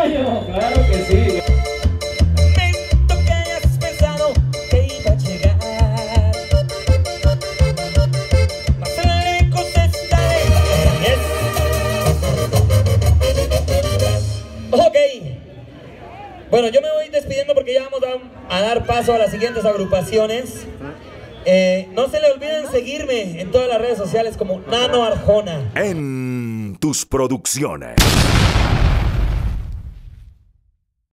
Tocayo, claro que sí. Lamento que hayas pensado que iba a llegar, más lejos estaré. Ok. Bueno, yo me voy despidiendo porque ya vamos a dar paso a las siguientes agrupaciones. No se le olviden seguirme en todas las redes sociales como Nano Arjona. En tus producciones.